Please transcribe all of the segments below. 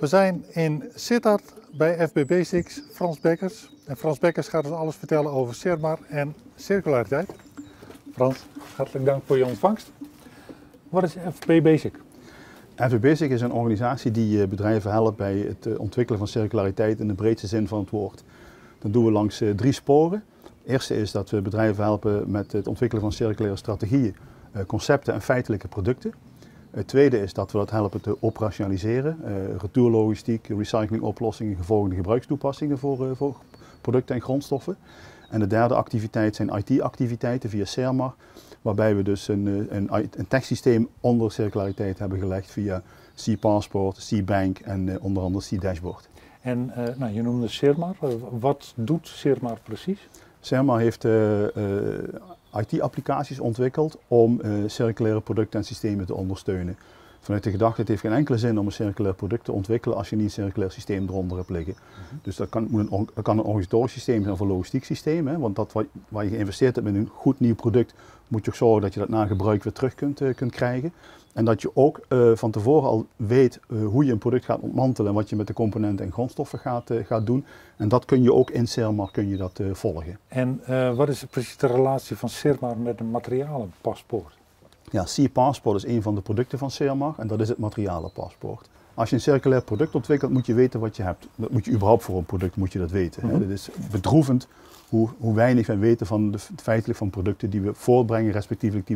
We zijn in Sittard bij FB Basics, Frans Bekkers. En Frans Bekkers gaat ons alles vertellen over Sirmar en circulariteit. Frans, hartelijk dank voor je ontvangst. Wat is FB Basic? FB Basic is een organisatie die bedrijven helpt bij het ontwikkelen van circulariteit in de breedste zin van het woord. Dat doen we langs 3 sporen. Het eerste is dat we bedrijven helpen met het ontwikkelen van circulaire strategieën, concepten en feitelijke producten. Het tweede is dat we dat helpen te operationaliseren, retourlogistiek, recyclingoplossingen, gevolgde gebruikstoepassingen voor producten en grondstoffen. En de derde activiteit zijn IT-activiteiten via Sirmar, waarbij we dus een techsysteem onder circulariteit hebben gelegd via C-Passport, C-Bank en onder andere C-Dashboard. En je noemde Sirmar. Wat doet Sirmar precies? Sirmar heeft IT-applicaties ontwikkeld om circulaire producten en systemen te ondersteunen. Vanuit de gedachte, het heeft geen enkele zin om een circulair product te ontwikkelen als je niet een circulair systeem eronder hebt liggen. Dus dat kan een organisatorisch systeem zijn of een logistiek systeem. Hè? Want dat waar je geïnvesteerd hebt in een goed nieuw product, moet je ook zorgen dat je dat na gebruik weer terug kunt krijgen. En dat je ook van tevoren al weet hoe je een product gaat ontmantelen en wat je met de componenten en grondstoffen gaat doen. En dat kun je ook in Sirmar volgen. En wat is precies de relatie van Sirmar met een materialenpaspoort? Ja, C-Passport is een van de producten van Sirmar en dat is het materialenpaspoort. Als je een circulair product ontwikkelt, moet je weten wat je hebt. Dat moet je überhaupt voor een product moet je dat weten. Het is bedroevend hoe weinig wij weten van feitelijk van producten die we voortbrengen, respectievelijk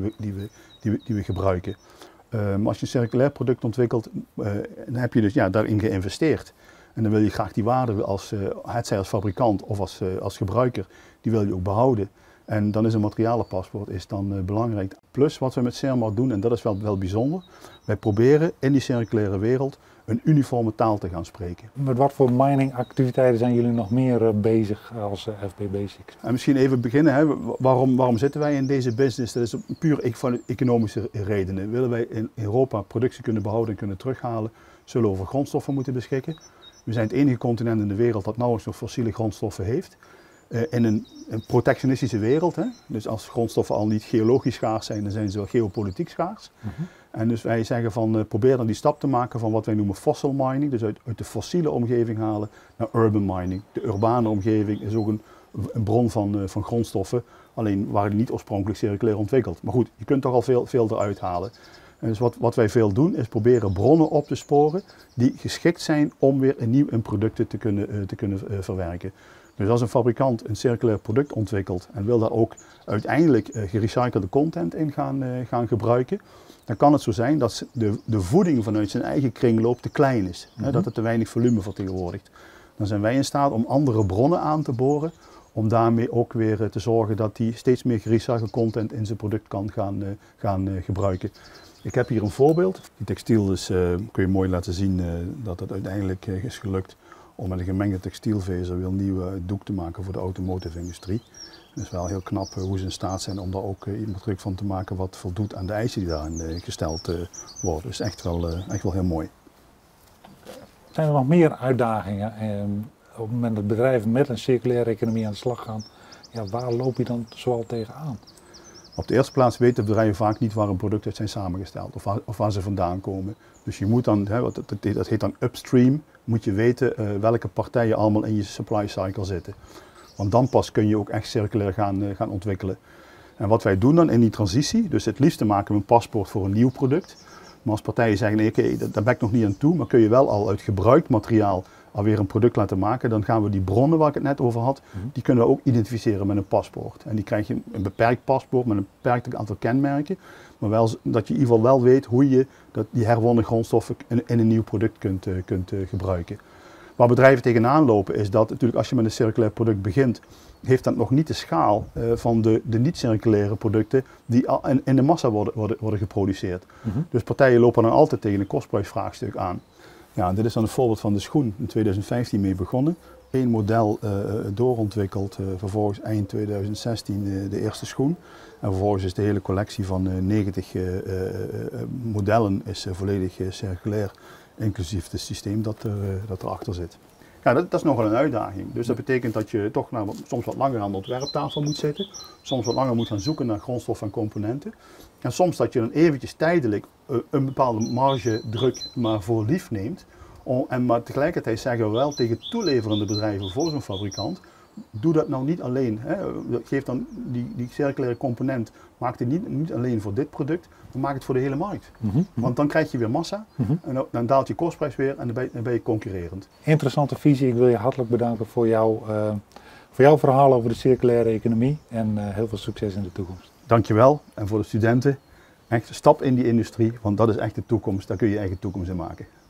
die we gebruiken. Maar als je een circulair product ontwikkelt, dan heb je dus daarin geïnvesteerd. En dan wil je graag die waarde, hetzij als fabrikant of als gebruiker, die wil je ook behouden. En dan is een materialenpaspoort belangrijk. Plus wat we met Sirmar doen, en dat is wel bijzonder, wij proberen in die circulaire wereld een uniforme taal te gaan spreken. Met wat voor miningactiviteiten zijn jullie nog meer bezig als FB Basics? En misschien even beginnen, hè. Waarom zitten wij in deze business? Dat is puur van economische redenen. Willen wij in Europa productie kunnen behouden en kunnen terughalen, zullen we over grondstoffen moeten beschikken. We zijn het enige continent in de wereld dat nauwelijks nog fossiele grondstoffen heeft. In een protectionistische wereld, hè? Dus als grondstoffen al niet geologisch schaars zijn, dan zijn ze wel geopolitiek schaars. En dus wij zeggen van probeer dan die stap te maken van wat wij noemen fossil mining, dus uit de fossiele omgeving halen naar urban mining. De urbane omgeving is ook een bron van grondstoffen, alleen waren die niet oorspronkelijk circulair ontwikkeld. Maar goed, je kunt toch al veel eruit halen. En dus wat wij veel doen is proberen bronnen op te sporen die geschikt zijn om weer een producten te kunnen verwerken. Dus als een fabrikant een circulair product ontwikkelt en wil daar ook uiteindelijk gerecyclede content in gaan gebruiken, dan kan het zo zijn dat de voeding vanuit zijn eigen kringloop te klein is. Dat het te weinig volume vertegenwoordigt. Dan zijn wij in staat om andere bronnen aan te boren, om daarmee ook weer te zorgen dat hij steeds meer gerecyclede content in zijn product kan gaan gebruiken. Ik heb hier een voorbeeld. Die textiel kun je mooi laten zien dat het uiteindelijk is gelukt om met een gemengde textielvezel weer een nieuwe doek te maken voor de automotive industrie. Het is wel heel knap hoe ze in staat zijn om daar ook een product van te maken wat voldoet aan de eisen die daarin gesteld worden. Dus echt wel heel mooi. Zijn er nog meer uitdagingen op het moment dat bedrijven met een circulaire economie aan de slag gaan? Ja, waar loop je dan zoal tegenaan? Op de eerste plaats weten bedrijven vaak niet waar een product uit zijn samengesteld of waar ze vandaan komen. Dus je moet dan, dat heet dan upstream, moet je weten welke partijen allemaal in je supply cycle zitten. Want dan pas kun je ook echt circulair gaan ontwikkelen. En wat wij doen dan in die transitie, dus het liefste maken we een paspoort voor een nieuw product. Maar als partijen zeggen, nee, oké, daar ben ik nog niet aan toe, maar kun je wel al uit gebruikt materiaal alweer een product laten maken, dan gaan we die bronnen waar ik het net over had, die kunnen we ook identificeren met een paspoort. En die krijg je een beperkt paspoort met een beperkt aantal kenmerken, maar wel dat je in ieder geval wel weet hoe je die herwonnen grondstoffen in een nieuw product kunt gebruiken. Waar bedrijven tegenaan lopen is dat natuurlijk als je met een circulair product begint, heeft dat nog niet de schaal van de niet-circulaire producten die in de massa worden geproduceerd. Dus partijen lopen dan altijd tegen een kostprijsvraagstuk aan. Ja, dit is dan een voorbeeld van de schoen, in 2015 mee begonnen. Eén model doorontwikkeld, vervolgens eind 2016 de eerste schoen. En vervolgens is de hele collectie van 90 modellen is volledig circulair, inclusief het systeem dat erachter zit. Ja, dat is nogal een uitdaging. Dus dat betekent dat je toch soms wat langer aan de ontwerptafel moet zitten. Soms wat langer moet gaan zoeken naar grondstoffen en componenten. En soms dat je dan eventjes tijdelijk een bepaalde margedruk maar voor lief neemt. Maar tegelijkertijd zeggen we wel tegen toeleverende bedrijven voor zo'n fabrikant, doe dat nou niet alleen. Hè. Geef dan die circulaire component, maak het niet alleen voor dit product, maar maak het voor de hele markt. Want dan krijg je weer massa en dan daalt je kostprijs weer en dan ben je concurrerend. Interessante visie. Ik wil je hartelijk bedanken voor jouw verhaal over de circulaire economie en heel veel succes in de toekomst. Dankjewel. En voor de studenten, echt stap in die industrie, want dat is echt de toekomst. Daar kun je je eigen toekomst in maken.